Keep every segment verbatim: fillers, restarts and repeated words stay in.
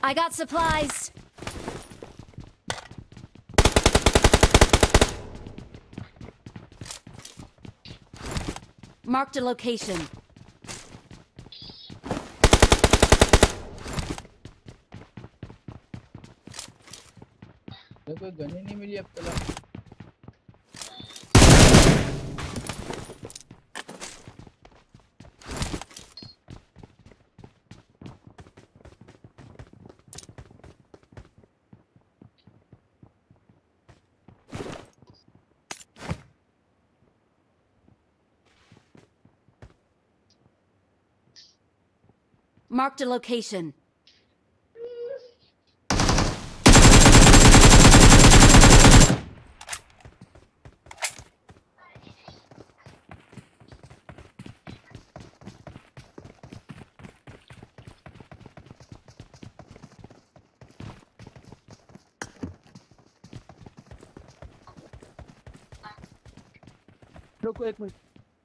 I got supplies. Marked a location. कोई gun ही नहीं मिली अब तक। Marked a location. रुको एक मिनट।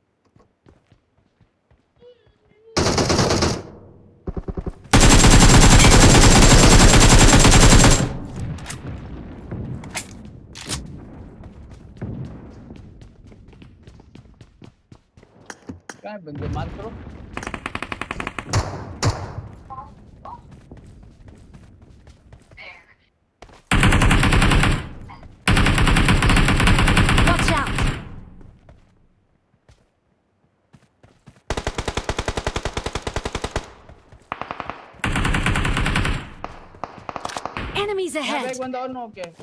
क्या है बंदे मार करो। Watch out! Enemies यहाँ पे ahead! एक बंदा और नॉक है।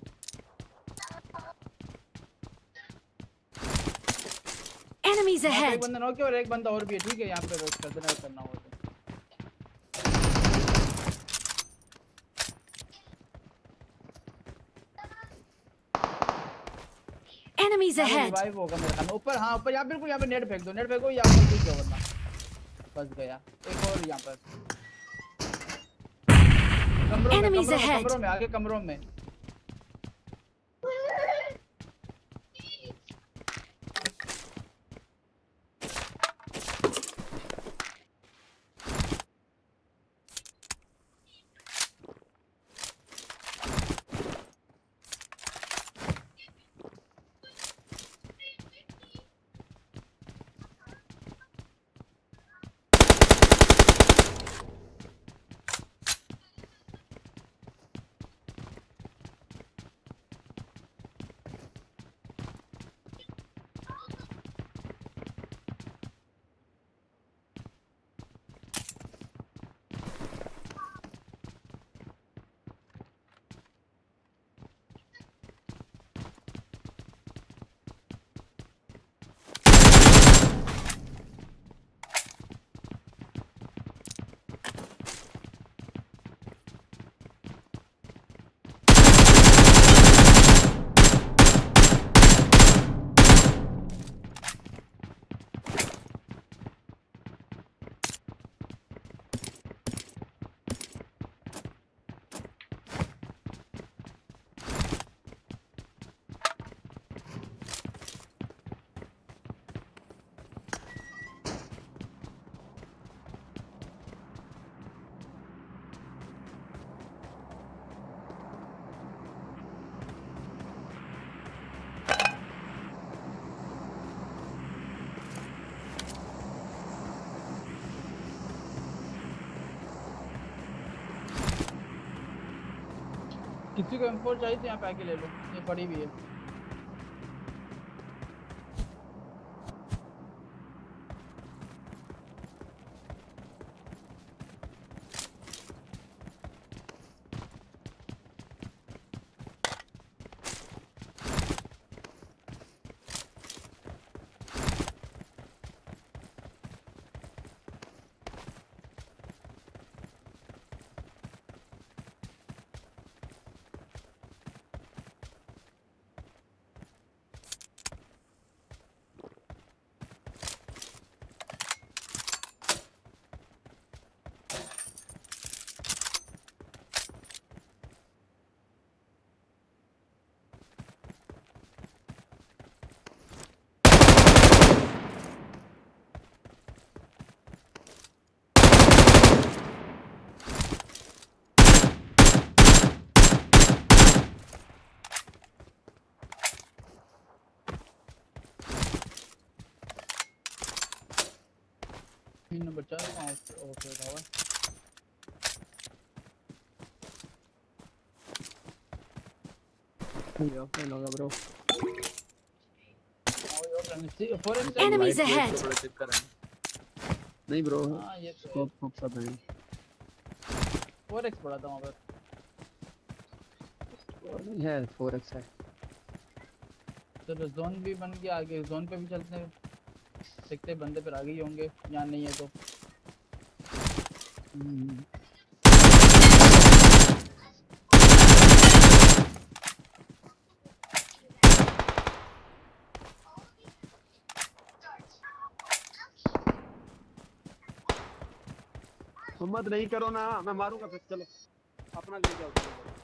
Enemies यहाँ पे ahead! एक बंदा नॉक है और एक बंदा और भी है। ठीक है यहाँ पे रोक कर देना करना हो तो। Enemies यहाँ पे ahead! रिवाइव होगा मेरे ख्याल में। ऊपर हाँ ऊपर यहाँ बिल्कुल यहाँ पे नेट फेंक दो नेट फेंको यहाँ पर कुछ वरना फंस गया। एक और यहाँ पर कमरों में Enemies कमरों में ahead! कमरों में आगे कमरों में। किसी को एम फोर चाहिए तो यहाँ पे आके ले लो। ये पड़ी भी है। चल ओके धावा यो फेल होगा ब्रो Enemies ahead. चेक कर नहीं ब्रो हां ये स्कोप स्कोप सब है फोर एक्स पड़ा था वहां पर नहीं है फोर एक्स है चलो जोन भी बन गया आगे जोन पे भी चलते हैं देखते बंदे पर आगे ही होंगे यहाँ नहीं है तो हिम्मत नहीं करो ना मैं मारूंगा फिर चलो अपना ले जाओ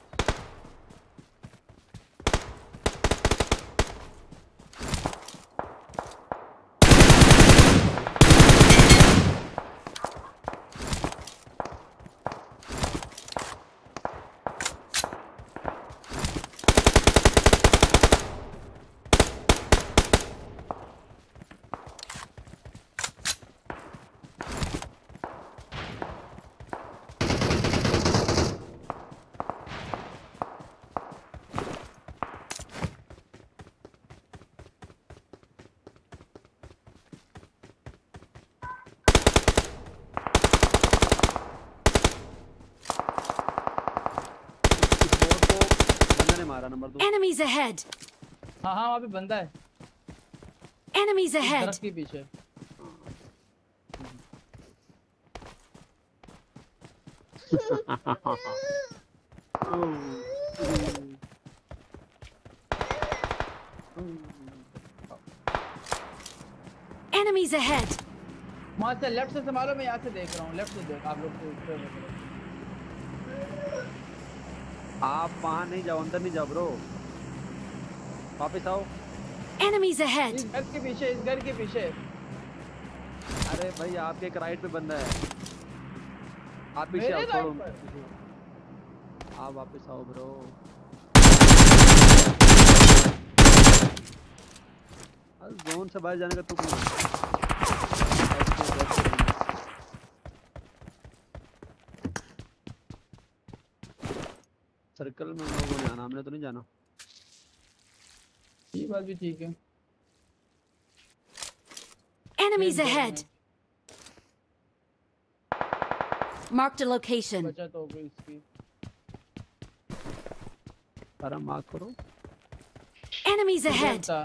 Enemies ahead. हाँ हाँ वहाँ पे बंदा है Enemies ahead. दरख्त के पीछे Enemies ahead. वहाँ से लेफ्ट से संभालो मैं यहाँ से देख रहा हूँ लेफ्ट से देख आप लोग आप वहां नहीं जाओ अंदर नहीं जाओ ब्रो वापस आओ Enemies ahead. इस घर के पीछे इस घर के पीछे अरे भाई आपके एक राइट पे बंदा है आप पीछे मेरे आओ राइट छोड़ो पर? आप वापस आओ ब्रो जोन से बाहर जाने का तुम सर्कल में हम लोगों ने आना हमने तो नहीं जाना ये बात भी ठीक है Enemies ahead. Marked a location. बचत हो गई इसकी सारा मार्क करो Enemies ahead. था।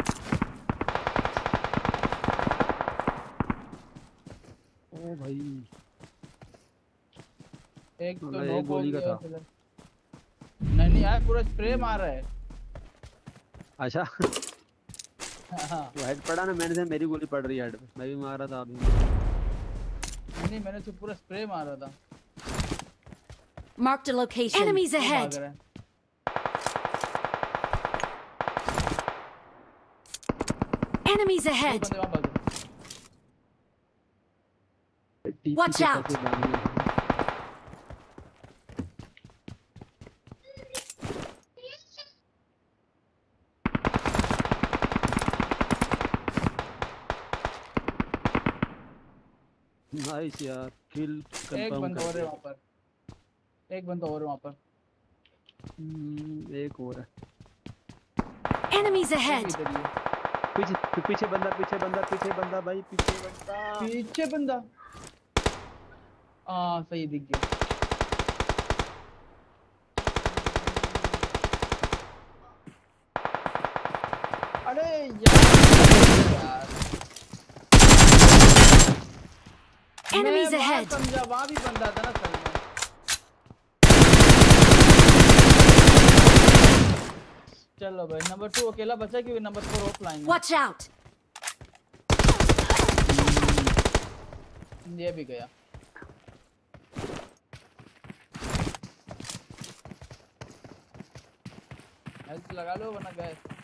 ओ भाई एक तो मतलब नो एक गोली का था। नहीं नहीं यार पूरा स्प्रे मार रहा है अच्छा हाँ वो हेड पड़ा ना मैंने से मेरी गोली पड़ रही है हेड पे मैं भी मार रहा था अभी नहीं नहीं मैंने तो पूरा स्प्रे मार रहा था Marked a location. Enemies वो भाग ahead. रहा है। Enemies दो ahead. बंदे वहाँ भाग रहे हैं। Watch out. नाइस यार किल एक कंफर्म बंदा और कर है वहाँ पर एक बंदा और है वहाँ पर हम्म, एक और है Enemies ahead. इधर ही है। पीछे पीछे बंदा पीछे बंदा पीछे बंदा भाई पीछे बंदा पीछे बंदा हाँ सही दिख गया अरे यार Enemies मैं वहाँ ahead. समझा वहाँ भी बंदा था ना सर में चलो भाई नंबर टू अकेला बचा क्योंकि नंबर फोर ऑफलाइन है Watch out. ये भी गया हेल्थ लगा लो वरना गए